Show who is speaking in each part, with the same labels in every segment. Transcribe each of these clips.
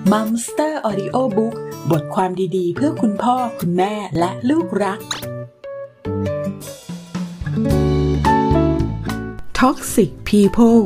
Speaker 1: Mumster Audio Book บทความดีๆเพื่อคุณพ่อคุณแม่และลูกรัก Toxic People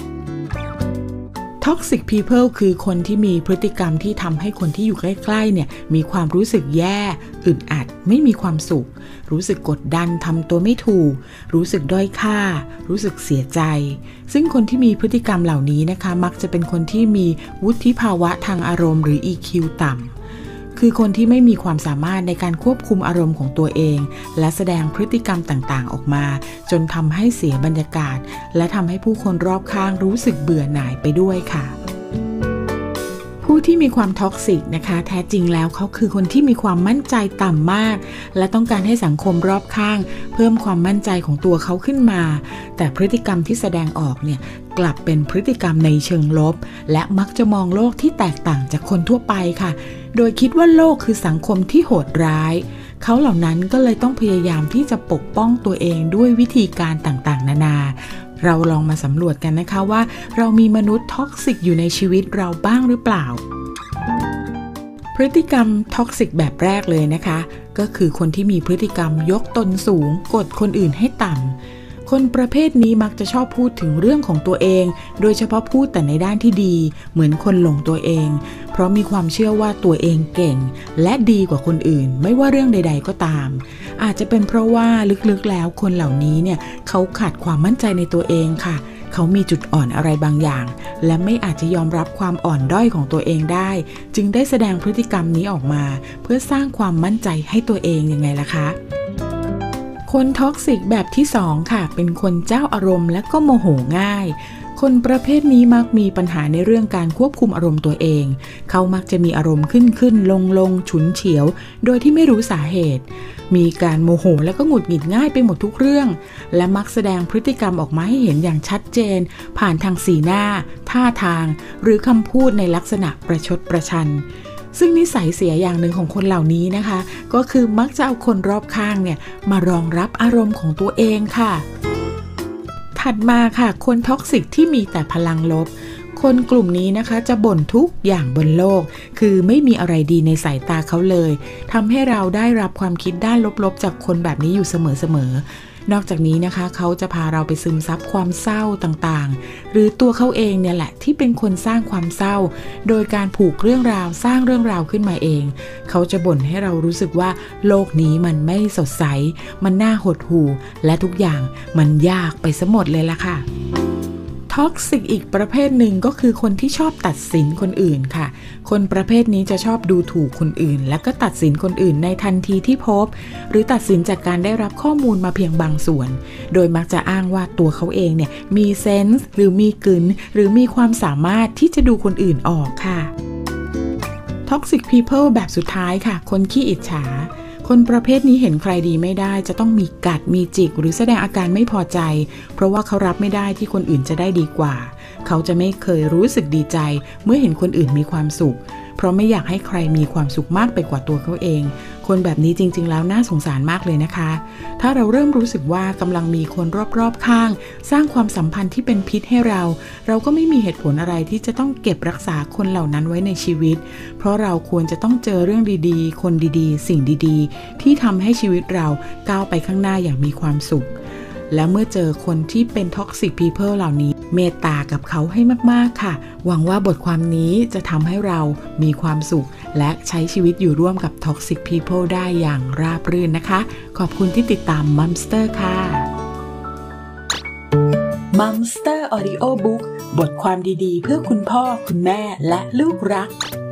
Speaker 1: Toxic People คือคนที่มีพฤติกรรมที่ทำให้คนที่อยู่ใกล้ๆเนี่ยมีความรู้สึกแย่อึดอัดไม่มีความสุขรู้สึกกดดันทำตัวไม่ถูกรู้สึกด้อยค่ารู้สึกเสียใจซึ่งคนที่มีพฤติกรรมเหล่านี้นะคะมักจะเป็นคนที่มีวุฒิภาวะทางอารมณ์หรือ EQ ต่ำคือคนที่ไม่มีความสามารถในการควบคุมอารมณ์ของตัวเองและแสดงพฤติกรรมต่างๆออกมาจนทำให้เสียบรรยากาศและทำให้ผู้คนรอบข้างรู้สึกเบื่อหน่ายไปด้วยค่ะผู้ที่มีความท็อกซิกนะคะแท้จริงแล้วเขาคือคนที่มีความมั่นใจต่ำมากและต้องการให้สังคมรอบข้างเพิ่มความมั่นใจของตัวเขาขึ้นมาแต่พฤติกรรมที่แสดงออกเนี่ยกลับเป็นพฤติกรรมในเชิงลบและมักจะมองโลกที่แตกต่างจากคนทั่วไปค่ะโดยคิดว่าโลกคือสังคมที่โหดร้ายเขาเหล่านั้นก็เลยต้องพยายามที่จะปกป้องตัวเองด้วยวิธีการต่างๆนานาเราลองมาสำรวจกันนะคะว่าเรามีมนุษย์ท็อกซิกอยู่ในชีวิตเราบ้างหรือเปล่าพฤติกรรมท็อกซิกแบบแรกเลยนะคะก็คือคนที่มีพฤติกรรมยกตนสูงกดคนอื่นให้ต่ำคนประเภทนี้มักจะชอบพูดถึงเรื่องของตัวเองโดยเฉพาะพูดแต่ในด้านที่ดีเหมือนคนหลงตัวเองเพราะมีความเชื่อว่าตัวเองเก่งและดีกว่าคนอื่นไม่ว่าเรื่องใดๆก็ตามอาจจะเป็นเพราะว่าลึกๆแล้วคนเหล่านี้เนี่ยเขาขาดความมั่นใจในตัวเองค่ะเขามีจุดอ่อนอะไรบางอย่างและไม่อาจจะยอมรับความอ่อนด้อยของตัวเองได้จึงได้แสดงพฤติกรรมนี้ออกมาเพื่อสร้างความมั่นใจให้ตัวเองยังไงล่ะคะคนท็อกซิกแบบที่2ค่ะเป็นคนเจ้าอารมณ์และก็โมโหง่ายคนประเภทนี้มักมีปัญหาในเรื่องการควบคุมอารมณ์ตัวเองเขามักจะมีอารมณ์ขึ้นลงฉุนเฉียวโดยที่ไม่รู้สาเหตุมีการโมโหแล้วก็หงุดหงิดง่ายไปหมดทุกเรื่องและมักแสดงพฤติกรรมออกมาให้เห็นอย่างชัดเจนผ่านทางสีหน้าท่าทางหรือคำพูดในลักษณะประชดประชันซึ่งนิสัยเสียอย่างหนึ่งของคนเหล่านี้นะคะก็คือมักจะเอาคนรอบข้างเนี่ยมารองรับอารมณ์ของตัวเองค่ะถัดมาค่ะคนท็อกซิกที่มีแต่พลังลบคนกลุ่มนี้นะคะจะบ่นทุกอย่างบนโลกคือไม่มีอะไรดีในสายตาเขาเลยทำให้เราได้รับความคิดด้านลบๆจากคนแบบนี้อยู่เสมอๆนอกจากนี้นะคะเขาจะพาเราไปซึมซับความเศร้าต่างๆหรือตัวเขาเองเนี่ยแหละที่เป็นคนสร้างความเศร้าโดยการผูกเรื่องราวสร้างเรื่องราวขึ้นมาเองเขาจะบ่นให้เรารู้สึกว่าโลกนี้มันไม่สดใสมันน่าหดหู่และทุกอย่างมันยากไปซะหมดเลยล่ะค่ะท็อกซิกอีกประเภทหนึ่งก็คือคนที่ชอบตัดสินคนอื่นค่ะคนประเภทนี้จะชอบดูถูกคนอื่นและก็ตัดสินคนอื่นในทันทีที่พบหรือตัดสินจากการได้รับข้อมูลมาเพียงบางส่วนโดยมักจะอ้างว่าตัวเขาเองเนี่ยมีเซนส์หรือมีกึ๋นหรือมีความสามารถที่จะดูคนอื่นออกค่ะ Toxic People แบบสุดท้ายค่ะคนขี้อิจฉาคนประเภทนี้เห็นใครดีไม่ได้จะต้องมีกัดมีจิกหรือแสดงอาการไม่พอใจเพราะว่าเขารับไม่ได้ที่คนอื่นจะได้ดีกว่าเขาจะไม่เคยรู้สึกดีใจเมื่อเห็นคนอื่นมีความสุขเพราะไม่อยากให้ใครมีความสุขมากไปกว่าตัวเขาเองคนแบบนี้จริงๆแล้วน่าสงสารมากเลยนะคะถ้าเราเริ่มรู้สึกว่ากำลังมีคนรอบๆข้างสร้างความสัมพันธ์ที่เป็นพิษให้เราก็ไม่มีเหตุผลอะไรที่จะต้องเก็บรักษาคนเหล่านั้นไว้ในชีวิตเพราะเราควรจะต้องเจอเรื่องดีๆคนดีๆสิ่งดีๆที่ทำให้ชีวิตเราก้าวไปข้างหน้าอย่างมีความสุขและเมื่อเจอคนที่เป็น Toxic People เหล่านี้เมตตากับเขาให้มากๆค่ะหวังว่าบทความนี้จะทำให้เรามีความสุขและใช้ชีวิตอยู่ร่วมกับ Toxic People ได้อย่างราบรื่นนะคะขอบคุณที่ติดตาม Mumster ค่ะ Mumster Audio Book บทความดีๆเพื่อคุณพ่อคุณแม่และลูกรัก